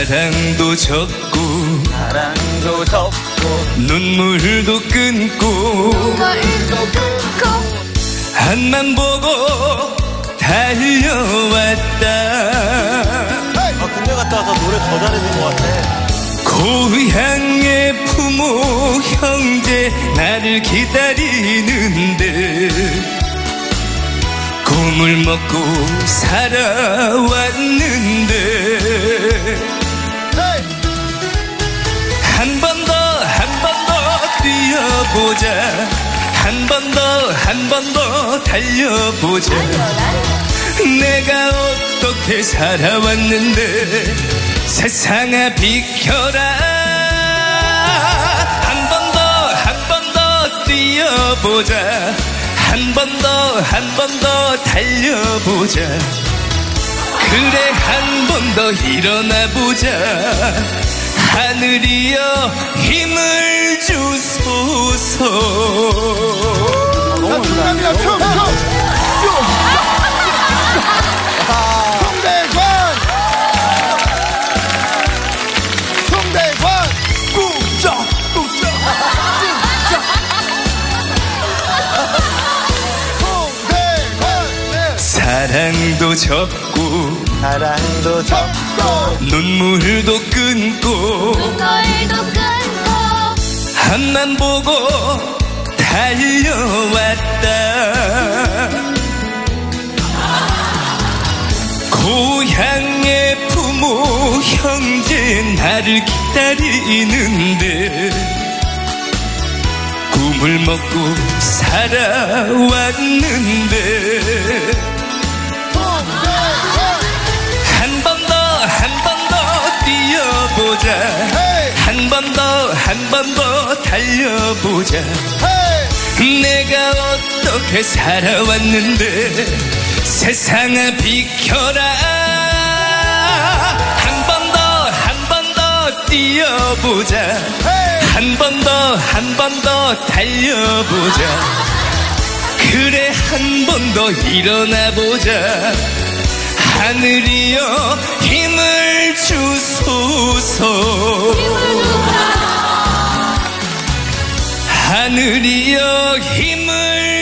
사랑도 접고 눈물도 끊고 앞만 보고 달려왔다. 군대 갔다 와서 노래 더 잘해진 것 같아. 고향의 부모 형제 나를 기다리는데 꿈을 먹고 살아왔는데 한 번 더 뛰어보자. 한 번 더 달려보자. 내가 어떻게 살아왔는데 세상아 비켜라. 한 번 더 뛰어보자. 한 번 더 달려보자. 그래 한 번 더 일어나보자. 하늘이여 힘을 주소서. 자, 중간이야, 춤! 송대관! 꾹쩍! 송대관! 사랑도 접고 눈물도 끊고 앞만 보고 달려왔다. 고향의 부모 형제 나를 기다리는데 꿈을 먹고 살아왔는데 한 번 더 뛰어보자. 한 번 더 달려보자. 내가 어떻게 살아왔는데 세상아 비켜라. 한 번 더 뛰어보자. 한 번 더 달려보자. 그래 한 번 더 일어나보자. 하늘이여 힘을 주소서. 하늘이여 힘을